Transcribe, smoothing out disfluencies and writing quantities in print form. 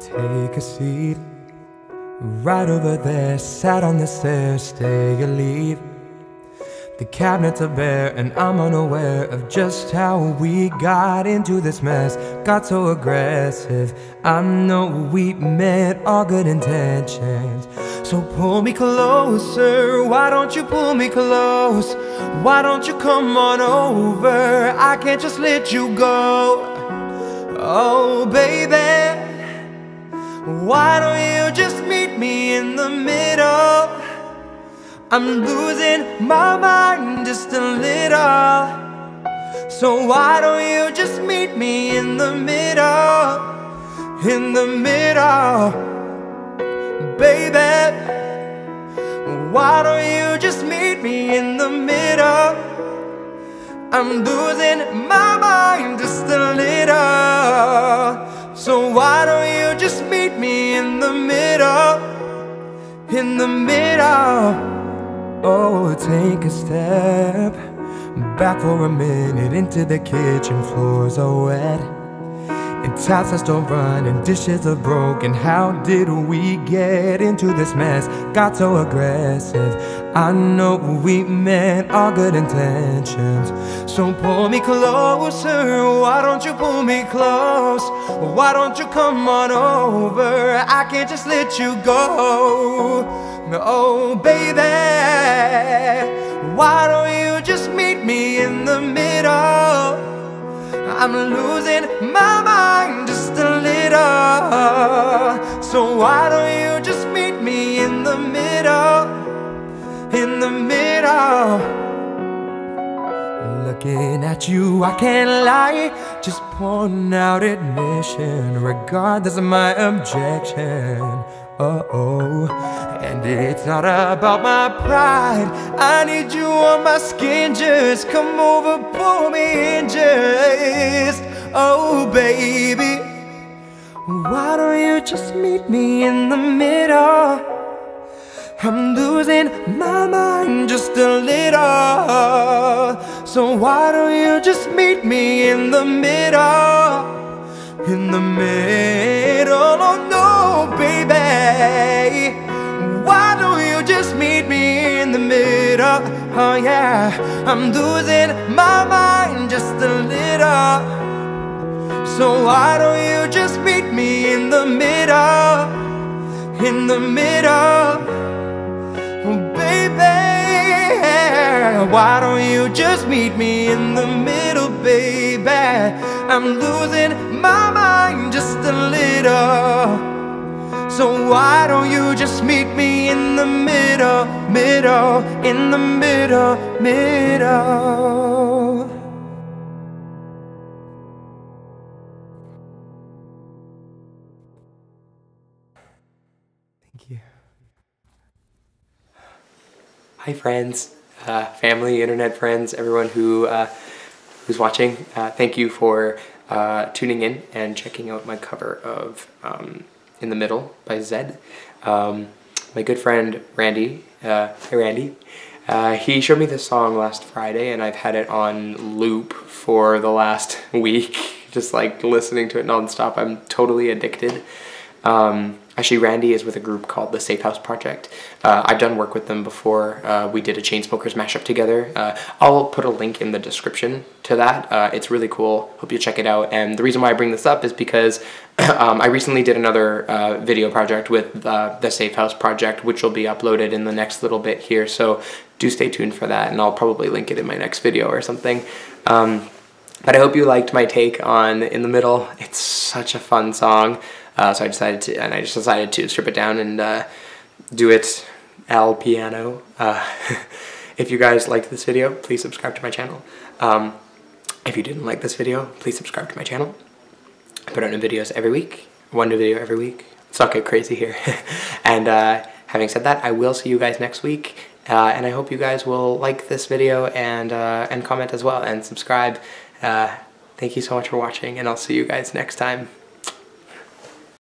Take a seat right over there, sat on the stairs, stay or leave. The cabinets are bare and I'm unaware of just how we got into this mess. Got so aggressive, I know we meant all good intentions. So pull me closer, why don't you pull me close? Why don't you come on over? I can't just let you go. Oh baby, why don't you just meet me in the middle? I'm losing my mind just a little. So why don't you just meet me in the middle? In the middle, baby. Why don't you just meet me in the middle? I'm losing my mind just a little. So why don't you just meet me in the middle? In the middle. Oh, take a step back for a minute into the kitchen. Floors are wet and taps are still running, dishes are broken. How did we get into this mess? Got so aggressive, I know we meant all good intentions. So pull me closer, why don't you pull me close? Why don't you come on over? I can't just let you go. Oh baby, why don't you just meet me in the middle? I'm losing my mind just a little. So why don't you just meet me in the middle? In the middle. Looking at you, I can't lie, just pouring out admission, regardless of my objection. And it's not about my pride, I need you on my skin. Just come over, pull me in just. Oh baby, why don't you just meet me in the middle? I'm losing my mind just a little. So why don't you just meet me in the middle? In the middle, oh no baby, why don't you just meet me in the middle? Oh yeah, I'm losing my mind just a little. So why don't you just meet me in the middle? In the middle, oh baby, why don't you just meet me in the middle, baby? I'm losing my mind just a little. So why don't you just meet me in the middle, middle, in the middle, middle. Thank you. Hi friends, family, internet friends, everyone who's watching. Thank you for tuning in and checking out my cover of In the Middle by Zedd. My good friend Randy, hi Randy, he showed me this song last Friday and I've had it on loop for the last week, just like listening to it nonstop. I'm totally addicted. Actually, Randy is with a group called the Safe House Project. I've done work with them before. We did a Chainsmokers mashup together. I'll put a link in the description to that. It's really cool. Hope you check it out. And the reason why I bring this up is because I recently did another video project with the Safe House Project, which will be uploaded in the next little bit here. So do stay tuned for that, and I'll probably link it in my next video or something. But I hope you liked my take on In the Middle. It's such a fun song. So I just decided to strip it down and do it al piano. If you guys liked this video, please subscribe to my channel. If you didn't like this video, please subscribe to my channel. I put out new videos every week, one new video every week. Let's not get crazy here. And having said that, I will see you guys next week. And I hope you guys will like this video and comment as well and subscribe. Thank you so much for watching, and I'll see you guys next time.